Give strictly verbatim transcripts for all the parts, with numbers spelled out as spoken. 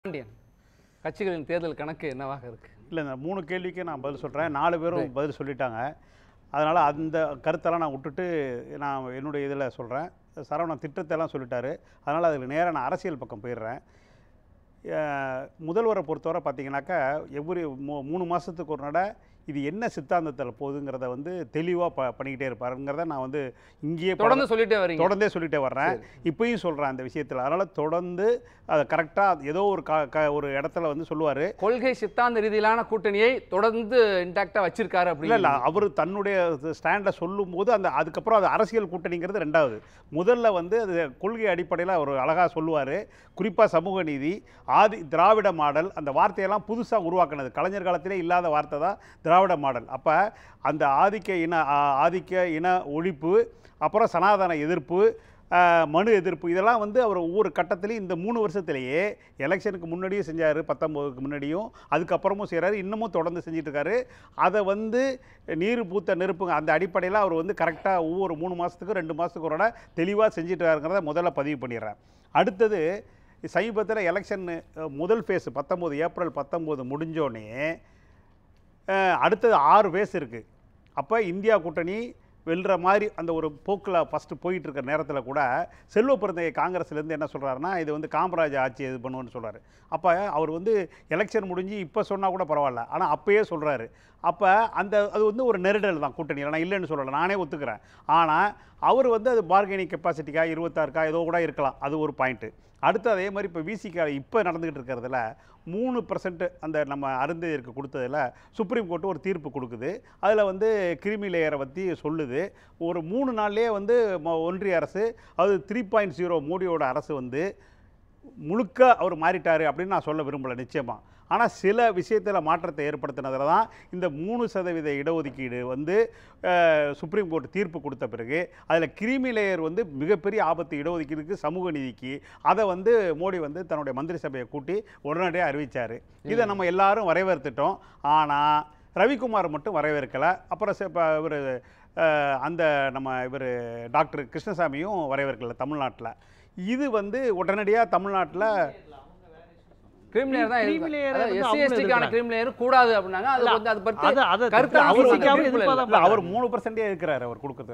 கட்சிகளின் தேர்தல் கணக்கு என்னவாக இருக்கு? இல்லை, இந்த மூணு கேள்விக்கு நான் பதில் சொல்கிறேன். நாலு பேரும் பதில் சொல்லிட்டாங்க. அதனால் அந்த கருத்தெல்லாம் நான் விட்டுட்டு நான் என்னுடைய இதில் சொல்கிறேன். சரவணன் திட்டத்தெல்லாம் சொல்லிட்டாரு. அதனால் அதுக்கு நேராக நான் அரசியல் பக்கம் போயிடுறேன். முதல்வரை பொறுத்தவரை பார்த்தீங்கன்னாக்கா எவ்வொரு மூ மூணு மாதத்துக்கு ஒரு நட இது என்ன சித்தாந்தத்தில் போகுதுங்கிறத வந்து தெளிவாக ப பண்ணிக்கிட்டே இருப்பாருங்கிறத நான் வந்து இங்கேயே தொடர்ந்து சொல்லிட்டே வரீங்க. தொடர்ந்தே சொல்லிட்டே வர்றேன். இப்பயும் சொல்கிறேன் அந்த விஷயத்தில். அதனால் தொடர்ந்து அதை கரெக்டாக ஏதோ ஒரு க க ஒரு இடத்துல வந்து சொல்லுவார். கொள்கை சித்தாந்த ரீதியிலான கூட்டணியை தொடர்ந்து இன்டாக்டாக வச்சிருக்காரு அப்படி இல்லை இல்லை அவர் தன்னுடைய ஸ்டாண்டை சொல்லும் போது அந்த அதுக்கப்புறம் அது அரசியல் கூட்டணிங்கிறது ரெண்டாவது. முதல்ல வந்து அது கொள்கை அடிப்படையில் அவர் அழகாக சொல்லுவார். குறிப்பாக சமூக நீதி, ஆதி திராவிட மாடல், அந்த வார்த்தையெல்லாம் புதுசாக உருவாக்குனது. கலைஞர் காலத்திலே இல்லாத வார்த்தை தான் திராவிட மாடல். அப்போ அந்த ஆதிக்க இன ஆதிக்க இன ஒழிப்பு, அப்புறம் சனாதன எதிர்ப்பு, மனு எதிர்ப்பு, இதெல்லாம் வந்து அவர் ஒவ்வொரு கட்டத்திலையும் இந்த மூணு வருஷத்துலேயே எலெக்ஷனுக்கு முன்னாடியும் செஞ்சார், பத்தொம்போதுக்கு முன்னாடியும், அதுக்கப்புறமும் செய்கிறாரு, இன்னமும் தொடர்ந்து செஞ்சிட்ருக்காரு. அதை வந்து நீர் பூத்த நெருப்புங்க அந்த அடிப்படையில் அவர் வந்து கரெக்டாக ஒவ்வொரு மூணு மாதத்துக்கும் ரெண்டு மாதத்துக்கு ஒரு தெளிவாக செஞ்சிட்ருக்காருங்கிறத முதல்ல பதிவு பண்ணிடுறேன். அடுத்தது சமீபத்தில் எலெக்ஷன் முதல் ஃபேஸு பத்தொம்போது ஏப்ரல் பத்தொம்போது முடிஞ்சோடனே அடுத்தது ஆறு ஃபேஸ் இருக்குது. அப்போ இந்தியா கூட்டணி வெல்ற மாதிரி அந்த ஒரு போக்கில் ஃபஸ்ட்டு போயிட்டு இருக்கிற நேரத்தில் கூட செல்வ பிறந்தைய காங்கிரஸ்லேருந்து என்ன சொல்கிறாருன்னா இது வந்து காமராஜ் ஆட்சி இது பண்ணுவோன்னு சொல்கிறாரு. அப்போ அவர் வந்து எலெக்ஷன் முடிஞ்சு இப்போ சொன்னால் கூட பரவாயில்ல, ஆனால் அப்போயே சொல்கிறாரு. அப்போ அந்த அது வந்து ஒரு நெருடல் தான் கூட்டணியில். நான் இல்லைன்னு சொல்லலை, நானே ஒத்துக்கிறேன். ஆனால் அவர் வந்து அது பார்கெனிங் கெப்பாசிட்டிக்கா இருபத்தாறுக்கா ஏதோ கூட இருக்கலாம், அது ஒரு பாயிண்ட்டு. அடுத்து அதே மாதிரி இப்போ விசிகா இப்போ நடந்துக்கிட்டு இருக்கிறதுல மூணு பர்சன்ட் அந்த நம்ம அருந்ததிற்கு கொடுத்ததில் சுப்ரீம் கோர்ட்டு ஒரு தீர்ப்பு கொடுக்குது. அதில் வந்து கிரிமி லேயரை பற்றி சொல்லுது. ஒரு மூணு நாள்லேயே வந்து ஒன்றிய அரசு, அது த்ரீ பாயிண்ட் ஜீரோ மோடியோட அரசு வந்து முழுக்க அவர் மாறிட்டார் அப்படின்னு நான் சொல்ல விரும்பலை நிச்சயமாக. ஆனால் சில விஷயத்தில் மாற்றத்தை ஏற்படுத்தினதில் தான் இந்த மூணு சதவீத இடஒதுக்கீடு வந்து சுப்ரீம் கோர்ட் தீர்ப்பு கொடுத்த பிறகு அதில் கிரிமி லேயர் வந்து மிகப்பெரிய ஆபத்து இடஒதுக்கீடுக்கு, சமூக நீதிக்கு, அதை வந்து மோடி வந்து தன்னுடைய மந்திரி சபையை கூட்டி உடனடியாக அறிவித்தார். இதை நம்ம எல்லாரும் வரவேற்றுட்டோம். ஆனால் ரவிக்குமார் மட்டும் வரவேற்கலை. அப்புறம் இப்போ இவர் அந்த நம்ம இவர் டாக்டர் கிருஷ்ணசாமியும் வரவேற்கலை தமிழ்நாட்டில். இது வந்து உடனடியாக தமிழ்நாட்டில் கிரிமிலேயர் தான் எஸ்சி எஸ்டிக்கான கிரிமிலேயர் கூடாது அப்படின்னாங்க. அது வந்து அது பத்தி கருத்து அவர் மூணு பர்சன்டே இருக்கிறாரு அவர் கொடுக்குறது.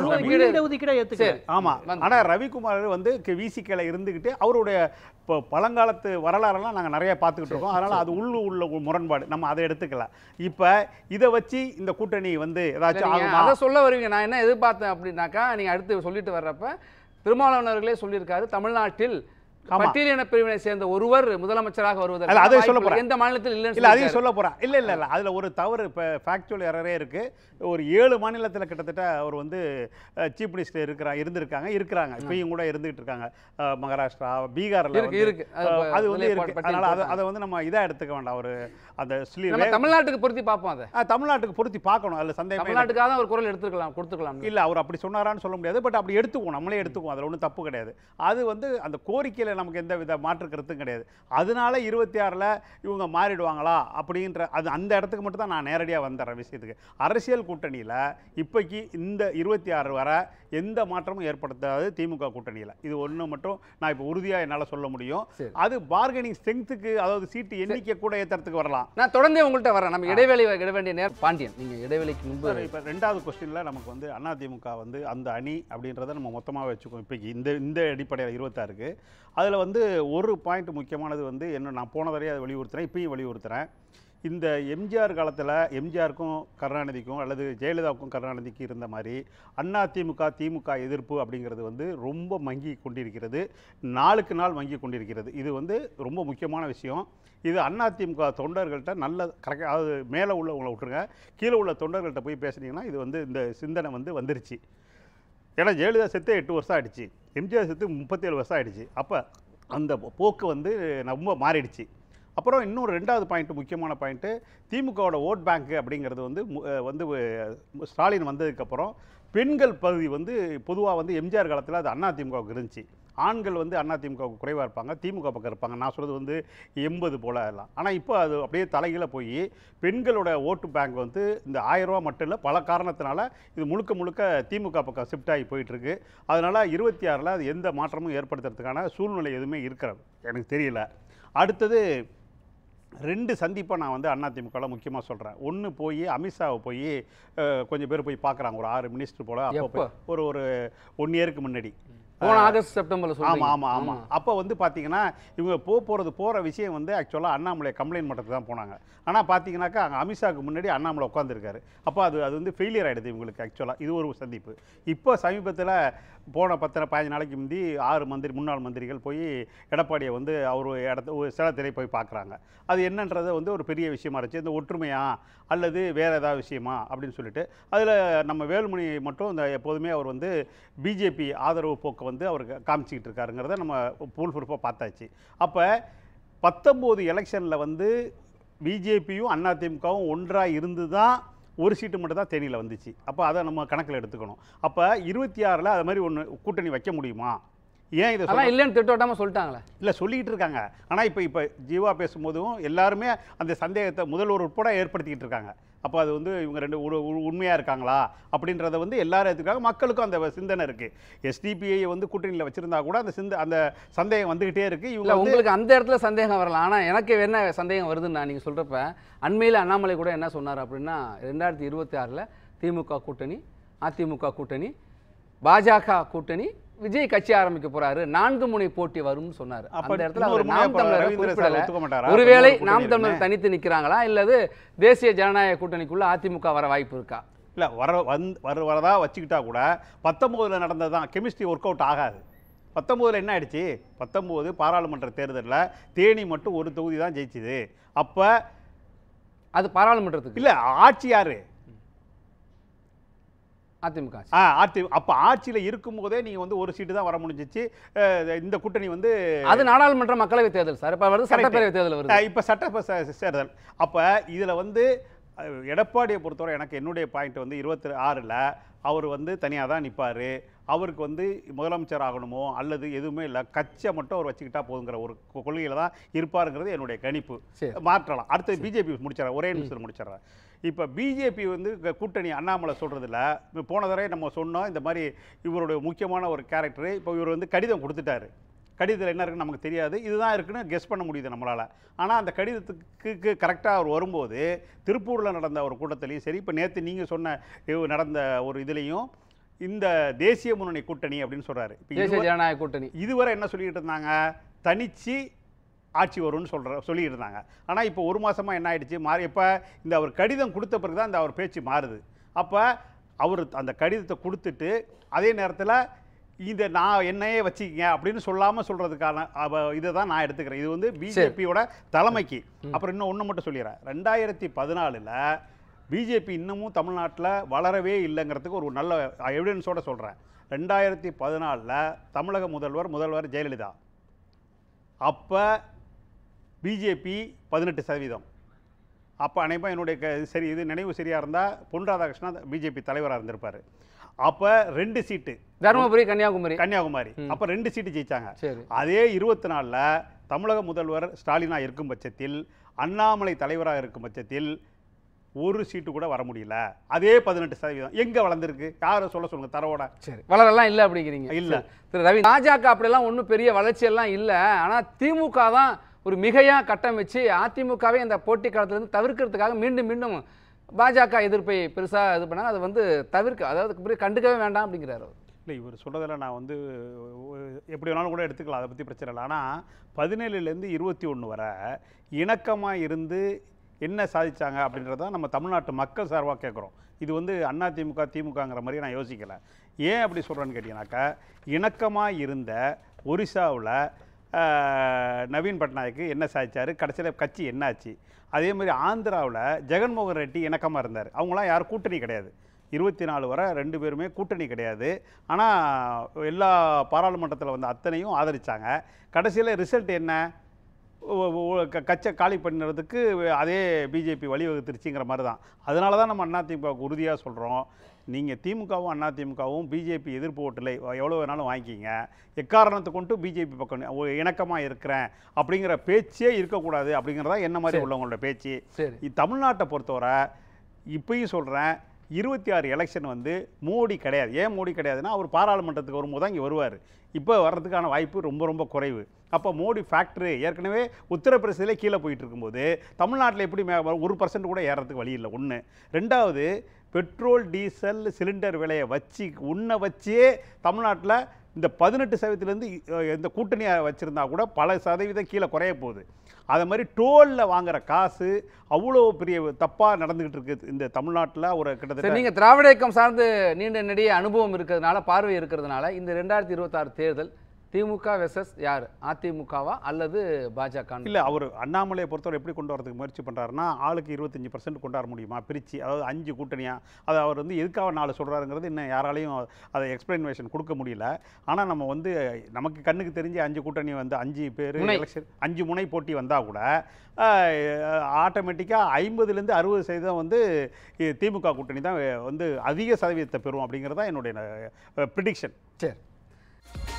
ஆமா, ஆனா ரவிக்குமார் வந்து விசிகேல இருந்துகிட்டு அவருடைய இப்போ பழங்காலத்து வரலாறுலாம் நாங்கள் நிறைய பார்த்துக்கிட்டு இருக்கோம். அதனால அது உள்ளு உள்ள முரண்பாடு, நம்ம அதை எடுத்துக்கலாம். இப்போ இதை வச்சு இந்த கூட்டணி வந்து ஏதாச்சும் அதை சொல்ல வருவீங்க. நான் என்ன எதிர்பார்த்தேன் அப்படின்னாக்கா, நீங்க அடுத்து சொல்லிட்டு வர்றப்ப திருமாவளவன் அவர்களே சொல்லியிருக்காரு, தமிழ்நாட்டில் பட்டியலின பிரிவினை சேர்ந்த ஒருவர் முதலமைச்சராக வருவதற்கு அதை சொல்ல போறேன். எந்த மாநிலத்தில் இல்லைன்னு இல்லை, அதையும் சொல்ல போறேன். இல்லை இல்லை இல்லை அதில் ஒரு தவறு, இப்போ ஃபேக்சுவல் எரரே இருக்கு. ஒரு ஏழு மாநிலத்தில் கிட்டத்தட்ட அவர் வந்து சீஃப் மினிஸ்டர் இருக்கிறா இருந்திருக்காங்க இருக்கிறாங்க இப்பயும் கூட இருந்துகிட்டு இருக்காங்க. மகாராஷ்டிரா, பீகார்ல இருக்கு, அது வந்து இருக்கு. அதனால அதை அதை வந்து நம்ம இதாக எடுத்துக்க வேண்டாம். ஒரு அந்த தமிழ்நாட்டுக்கு பொருத்தி பார்ப்போம். அதை தமிழ்நாட்டுக்கு பொருத்தி பார்க்கணும். அதில் சந்தேகம், தமிழ்நாட்டுக்காக தான் ஒரு குரல் எடுத்துக்கலாம் கொடுத்துக்கலாம். இல்லை, அவர் அப்படி சொன்னாரான்னு சொல்ல முடியாது. பட் அப்படி எடுத்துக்குவோம், நம்மளே எடுத்துக்குவோம். அதில் ஒன்றும் தப்பு கிடையாது. அது வந்து அந்த கோரிக்கையில் நமக்கு எந்த வித மாற்று கருத்தும் கிடையாது. அதனால இருபத்தி ஆறில் இவங்க மாறிடுவாங்களா அப்படின்ற அது அந்த இடத்துக்கு மட்டும் தான் நான் நேரடியாக வந்துடுறேன் விஷயத்துக்கு. அரசியல் கூட்டணியில் இப்போக்கி இந்த இருபத்தி ஆறு வரை எந்த மாற்றமும் ஏற்படுத்தாது திமுக கூட்டணியில். இது ஒன்று மட்டும் நான் இப்போ உறுதியாக என்னால் சொல்ல முடியும். அது பார்கெனிங் ஸ்ட்ரென்த்துக்கு, அதாவது சீட்டு எண்ணிக்கை கூட ஏற்றுறதுக்கு வரலாம். நான் தொடர்ந்து உங்கள்கிட்ட வரேன். நம்ம இடைவெளி இட வேண்டிய நேரம். பாண்டியன், நீங்கள் இடைவெளிக்கு முன்பு இப்போ ரெண்டாவது கொஸ்டினில் நமக்கு வந்து அதிமுக வந்து அந்த அணி அப்படின்றத நம்ம மொத்தமாக வச்சுக்கோம். இப்போக்கி இந்த இந்த அடிப்படையில் இருபத்தாறுக்கு அதில் வந்து ஒரு பாயிண்ட் முக்கியமானது வந்து என்ன, நான் போன தடவை அதை வலியுறுத்துகிறேன், இப்பயும் வலியுறுத்துகிறேன். இந்த எம்ஜிஆர் காலத்தில் எம்ஜிஆருக்கும் கருணாநிதிக்கும் அல்லது ஜெயலலிதாவுக்கும் கருணாநிதிக்கு இருந்த மாதிரி அதிமுக திமுக எதிர்ப்பு அப்படிங்கிறது வந்து ரொம்ப மங்கி கொண்டிருக்கிறது, நாளுக்கு நாள் மங்கி கொண்டிருக்கிறது. இது வந்து ரொம்ப முக்கியமான விஷயம். இது அதிமுக தொண்டர்கள்ட்ட நல்ல கரெக்டாக, அதாவது மேலே உள்ளவங்களை விட்டுருங்க, கீழே உள்ள தொண்டர்கள்ட்ட போய் பேசுனீங்கன்னா இது வந்து இந்த சிந்தனை வந்து வந்துருச்சு. ஏன்னா ஜெயலலிதா செத்து எட்டு வருஷம் ஆகிடுச்சு, எம்ஜிஆர் செத்து முப்பத்தேழு வருஷம் ஆகிடுச்சு. அப்போ அந்த போக்கு வந்து ரொம்ப மாறிடுச்சு. அப்புறம் இன்னொரு ரெண்டாவது பாயிண்ட்டு, முக்கியமான பாயிண்ட்டு, திமுகவோட ஓட் பேங்க்கு அப்படிங்கிறது வந்து வந்து ஸ்டாலின் வந்ததுக்கப்புறம் பெண்கள் பகுதி வந்து பொதுவாக வந்து எம்ஜிஆர் காலத்தில் அது அதிமுகவுக்கு இருந்துச்சு. ஆண்கள் வந்து அதிமுகவுக்கு குறைவாக இருப்பாங்க, திமுக பக்கம் இருப்பாங்க. நான் சொல்கிறது வந்து எண்பது போல எல்லாம். ஆனால் இப்போ அது அப்படியே தலைகீழ போய் பெண்களோட ஓட்டு பேங்க் வந்து இந்த ஆயிரம் ரூபா மட்டும் இல்லை, பல காரணத்தினால இது முழுக்க முழுக்க திமுக பக்கம் ஷிஃப்ட் ஆகி போயிட்டுருக்கு. அதனால் இருபத்தி ஆறில் அது எந்த மாற்றமும் ஏற்படுத்துறதுக்கான சூழ்நிலை எதுவுமே இருக்கிறது எனக்கு தெரியல. அடுத்தது ரெண்டு சந்திப்பை நான் வந்து அதிமுகவில் முக்கியமாக சொல்கிறேன். ஒன்று போய் அமித்ஷாவை போய் கொஞ்சம் பேர் போய் பார்க்குறாங்க, ஒரு ஆறு மினிஸ்டர் போல். அப்போ ஒரு ஒரு ஒன் இயருக்கு முன்னாடி, போன ஆகஸ்ட் செப்டம்பரில். ஆமாம் ஆமாம் ஆமாம் அப்போ வந்து பார்த்தீங்கன்னா இவங்க போக போகிறது போகிற விஷயம் வந்து ஆக்சுவலாக அண்ணாமலை கம்ப்ளைண்ட் பண்ணுறதுக்கு தான் போனாங்க. ஆனால் பார்த்தீங்கன்னாக்கா அங்கே அமித்ஷாவுக்கு முன்னாடி அண்ணாமலை உட்காந்துருக்காரு. அப்போ அது அது வந்து ஃபெயிலியர் ஆகிடுது இவங்களுக்கு ஆக்சுவலாக. இது ஒரு சந்திப்பு. இப்போ சமீபத்தில் போன பத்தனை பதினஞ்சு நாளைக்கு முந்தி ஆறு மந்திரி முன்னாள் மந்திரிகள் போய் எடப்பாடியை வந்து அவர் இடத்த ஒரு சேலத்திலே போய் பார்க்குறாங்க. அது என்னன்றதை வந்து ஒரு பெரிய விஷயமா இருந்துச்சு. இந்த ஒற்றுமையா அல்லது வேறு ஏதாவது விஷயமா அப்படின்னு சொல்லிட்டு அதில் நம்ம வேலுமணி மட்டும் இந்த எப்போதுமே அவர் வந்து பிஜேபி ஆதரவு போக்கை வந்து அவர் காமிச்சிக்கிட்டு இருக்காருங்கிறத நம்ம பூல் ப்ரூஃபாக பார்த்தாச்சு. அப்போ பத்தொம்போது எலெக்ஷனில் வந்து பிஜேபியும் அதிமுகவும் ஒன்றாக இருந்து தான் ஒரு சீட்டு மட்டும் தான் தேனியில் வந்துச்சு. அப்போ அதை நம்ம கணக்கில் எடுத்துக்கணும். அப்போ இருபத்தி ஆறில் அது மாதிரி ஒன்று கூட்டணி வைக்க முடியுமா? ஏன் இதை சொல்ல இல்லைன்னு திட்டவட்டாமல் சொல்லிட்டாங்களே? இல்லை, சொல்லிக்கிட்டு இருக்காங்க. ஆனால் இப்போ இப்போ ஜீவா பேசும்போதும் எல்லாருமே அந்த சந்தேகத்தை முதல்வர் உட்பட ஏற்படுத்திக்கிட்டு இருக்காங்க. அப்போ அது வந்து இவங்க ரெண்டு உண்மையாக இருக்காங்களா அப்படின்றத வந்து எல்லாரும் எடுத்துக்காங்க. மக்களுக்கும் அந்த சிந்தனை இருக்குது. எஸ்டிபிஐ வந்து கூட்டணியில் வச்சுருந்தா கூட அந்த சிந்த அந்த சந்தேகம் வந்துக்கிட்டே இருக்குது. இவங்க உங்களுக்கு அந்த இடத்துல சந்தேகம் வரலாம். ஆனால் எனக்கு என்ன சந்தேகம் வருதுன்னு நான் நீங்கள் சொல்கிறப்ப அண்மையில் அண்ணாமலை கூட என்ன சொன்னார் அப்படின்னா, ரெண்டாயிரத்தி இருபத்தி ஆறில் திமுக கூட்டணி, அதிமுக கூட்டணி, பாஜக கூட்டணி, விஜய் கட்சி ஆரம்பிக்க போறாரு, நான்கு முனை போட்டி வரும்னு சொன்னார். அந்த இடத்துல அவர் நாம் தமிழர் ஒருவேளை நாம் தமிழர் தனித்து நிற்கிறாங்களா இல்லது தேசிய ஜனநாயக கூட்டணிக்குள்ள அதிமுக வர வாய்ப்பு இருக்கா? இல்லை, வர வந்து வர வரதா வச்சுக்கிட்டா கூட பத்தொம்போதில் நடந்தது தான் கெமிஸ்ட்ரி ஒர்க் அவுட் ஆகாது. பத்தொம்போதில் என்ன ஆயிடுச்சு? பத்தொம்போது பாராளுமன்ற தேர்தலில் தேனி மட்டும் ஒரு தொகுதி தான் ஜெயிச்சுது. அப்போ அது பாராளுமன்றத்துக்கு இல்லை, ஆட்சி யாரு? அதிமுக. ஆ ஆட்சி. அப்போ ஆட்சியில் இருக்கும்போதே நீங்கள் வந்து ஒரு சீட்டு தான் வர முடிஞ்சிச்சு. இந்த கூட்டணி வந்து அது நாடாளுமன்ற மக்களவை தேர்தல் சார். இப்போ வருது சட்டப்பேரவை தேர்தல் வருது. இப்போ சட்ட தேர்தல். அப்போ இதில் வந்து எடப்பாடியை பொறுத்தவரை எனக்கு என்னுடைய பாயிண்ட் வந்து இருபத்தி ஆறில் அவர் வந்து தனியாக தான் நிற்பார். அவருக்கு வந்து முதலமைச்சர் ஆகணுமோ அல்லது எதுவுமே இல்லை, கட்சியை மட்டும் அவர் வச்சுக்கிட்டா போதுங்கிற ஒரு கொள்கையில் தான் இருப்பாருங்கிறது என்னுடைய கணிப்பு. மாற்றலாம். அடுத்து பிஜேபி முடிச்சிடறேன், ஒரே நிமிஷத்தில் முடிச்சிடறேன். இப்போ பிஜேபி வந்து கூட்டணி அண்ணாமலை சொல்கிறதில்ல. போன தடவை நம்ம சொன்னோம் இந்த மாதிரி இவருடைய முக்கியமான ஒரு கேரக்டரு. இப்போ இவர் வந்து கடிதம் கொடுத்துட்டாரு. கடிதத்தில் என்ன இருக்குன்னு நமக்கு தெரியாது, இதுதான் இருக்குன்னு கெஸ் பண்ண முடியுது நம்மளால். ஆனால் அந்த கடிதத்துக்கு கரெக்டாக அவர் வரும்போது திருப்பூரில் நடந்த ஒரு கூட்டத்திலையும் சரி, இப்போ நேற்று நீங்கள் சொன்ன நடந்த ஒரு இதுலேயும் இந்த தேசிய முன்னணி கூட்டணி அப்படின்னு சொல்கிறாரு. தேசிய ஜனநாயக கூட்டணி இதுவரை என்ன சொல்லிக்கிட்டு இருந்தாங்க? தனிச்சு ஆட்சி வரும்னு சொல்கிற சொல்லிக்கிட்டு இருந்தாங்க. ஆனால் இப்போ ஒரு மாதமாக என்ன ஆகிடுச்சு மாறி, இப்போ இந்த அவர் கடிதம் கொடுத்த பிறகு தான் இந்த அவர் பேச்சு மாறுது. அப்போ அவர் அந்த கடிதத்தை கொடுத்துட்டு அதே நேரத்தில் இதை நான் என்னையே வச்சுக்கிங்க அப்படின்னு சொல்லாமல் சொல்கிறதுக்கான இதை தான் நான் எடுத்துக்கிறேன். இது வந்து பிஜேபியோட தலைமைக்கு. அப்புறம் இன்னும் ஒன்று மட்டும் சொல்லிடுறேன். ரெண்டாயிரத்தி பதினாலில் பிஜேபி இன்னமும் தமிழ்நாட்டில் வளரவே இல்லைங்கிறதுக்கு ஒரு நல்ல எவிடன்ஸோடு சொல்கிறேன். ரெண்டாயிரத்தி பதினாலில் தமிழக முதல்வர் முதல்வர் ஜெயலலிதா. அப்போ பிஜேபி பதினெட்டு சதவீதம். அப்போ அனைப்பா என்னுடைய சரி இது நினைவு சரியாக இருந்தால் பொன் ராதாகிருஷ்ணன் பிஜேபி தலைவராக இருந்திருப்பார். அப்போ ரெண்டு சீட்டு தருமபுரி கன்னியாகுமரி கன்னியாகுமரி அப்போ ரெண்டு சீட்டு ஜெயிச்சாங்க. அதே இருபத்தி நாலில் தமிழக முதல்வர் ஸ்டாலினாக இருக்கும் பட்சத்தில், அண்ணாமலை தலைவராக இருக்கும் பட்சத்தில் ஒரு சீட்டு கூட வர முடியல. அதே பதினெட்டு சதவீதம் எங்கே வளர்ந்துருக்கு? யாரும் சொல்ல சொல்லுங்க தரவோட. சரி, வளரெல்லாம் இல்லை அப்படிங்கிறீங்க. இல்லை திரு ரவி, பாஜக அப்படிலாம் ஒன்றும் பெரிய வளர்ச்சியெல்லாம் இல்லை. ஆனால் திமுக தான் ஒரு மிகையாக கட்டமைச்சு அதிமுகவே இந்த போட்டி காலத்திலேருந்து தவிர்க்கிறதுக்காக மீண்டும் மீண்டும் பாஜக எதிர்ப்பை பெருசாக இது பண்ணாங்க. அது வந்து தவிர்க்க, அதாவது கண்டுக்கவே வேண்டாம் அப்படிங்கிறார் அவர். இல்லை, இவர் சொல்கிறதில் நான் வந்து எப்படி வேணாலும் கூட எடுத்துக்கலாம், அதை பற்றி பிரச்சனை இல்லை. ஆனால் பதினேழுலேருந்து இருபத்தி ஒன்று வரை இணக்கமாக இருந்து என்ன சாதிச்சாங்க அப்படின்றத நம்ம தமிழ்நாட்டு மக்கள் சார்பாக கேட்குறோம். இது வந்து அதிமுக திமுகங்கிற மாதிரி நான் யோசிக்கலை. ஏன் அப்படி சொல்கிறேன்னு கேட்டிங்கனாக்கா, இணக்கமாக இருந்த ஒரிசாவில் நவீன் பட்நாயக்கு என்ன சாதிச்சார், கடைசியில் கட்சி என்னாச்சு. அதே மாதிரி ஆந்திராவில் ஜெகன்மோகன் ரெட்டி இணக்கமாக இருந்தார். அவங்களாம் யாரும் கூட்டணி கிடையாது. இருபத்தி நாலு வரை ரெண்டு பேருமே கூட்டணி கிடையாது. ஆனால் எல்லா பாராளுமன்றத்தில் வந்து அத்தனையும் ஆதரித்தாங்க. கடைசியில் ரிசல்ட் என்ன? கட்சை காலி பண்ணுறதுக்கு அதே பிஜேபி வழிவகுத்துருச்சுங்கிற மாதிரி தான். அதனால தான் நம்ம அதிமுகவுக்கு உறுதியாக சொல்கிறோம், நீங்கள் திமுகவும் அதிமுகவும் பிஜேபி எதிர்ப்பு ஓட்டில் எவ்வளோ வேணாலும் வாங்கிக்கிங்க, எக்காரணத்தை கொண்டு பிஜேபி பக்கம் இணக்கமாக இருக்கிறேன் அப்படிங்கிற பேச்சே இருக்கக்கூடாது அப்படிங்கிறதா என்ன மாதிரி உள்ளவங்களோட பேச்சு. தமிழ்நாட்டை பொறுத்தவரை இப்பயும் சொல்கிறேன், இருபத்தி ஆறு எலெக்ஷன் வந்து மோடி கிடையாது. ஏன் மோடி கிடையாதுன்னா, அவர் பாராளுமன்றத்துக்கு வரும்போது தான் இங்கே வருவார். இப்போ வர்றதுக்கான வாய்ப்பு ரொம்ப ரொம்ப குறைவு. அப்போ மோடி ஃபேக்ட்ரி ஏற்கனவே உத்தரப்பிரதேசத்திலே கீழே போயிட்டு இருக்கும்போது தமிழ்நாட்டில் எப்படி மே ஒரு பர்சன்ட் கூட ஏறதுக்கு வழி இல்லை ஒன்று. ரெண்டாவது பெட்ரோல் டீசல் சிலிண்டர் விலையை வச்சு உன்னை வச்சே தமிழ்நாட்டில் இந்த பதினெட்டு சதவீதத்துலேருந்து இந்த கூட்டணியை வச்சுருந்தா கூட பல சதவீதம் கீழே குறைய போகுது. அதை மாதிரி டோலில் வாங்குற காசு அவ்வளோ பெரிய தப்பாக நடந்துக்கிட்டு இருக்குது இந்த தமிழ்நாட்டில். ஒரு கிட்டத்தட்ட நீங்கள் திராவிட இயக்கம் சார்ந்து நீண்ட நெடிய அனுபவம் இருக்கிறதுனால, பார்வை இருக்கிறதுனால, இந்த ரெண்டாயிரத்தி இருபத்தாறு தேர்தல் திமுக வெர்சஸ் யார், அதிமுகவா அல்லது பாஜக? இல்லை, அவர் அண்ணாமலையை பொறுத்தவரை எப்படி கொண்டு வரதுக்கு முயற்சி பண்ணுறாருன்னா, ஆளுக்கு இருபத்தஞ்சி பர்சன்ட் கொண்டு வர முடியுமா பிரித்து, அதாவது அஞ்சு கூட்டணியாக. அது அவர் வந்து எதுக்காக நாலு சொல்கிறாருங்கிறது இன்னும் யாராலையும் அதை எக்ஸ்பிளனேஷன் கொடுக்க முடியல. ஆனால் நம்ம வந்து நமக்கு கண்ணுக்கு தெரிஞ்ச அஞ்சு கூட்டணி வந்து அஞ்சு பேர் எலெக்ஷன் அஞ்சு முனை போட்டி வந்தால் கூட ஆட்டோமேட்டிக்காக ஐம்பதுலேருந்து அறுபது சதவீதம் வந்து திமுக கூட்டணி தான் வந்து அதிக சதவீதத்தை பெறும் அப்படிங்கிறது தான் என்னுடைய ப்ரிடிக்ஷன். சரி.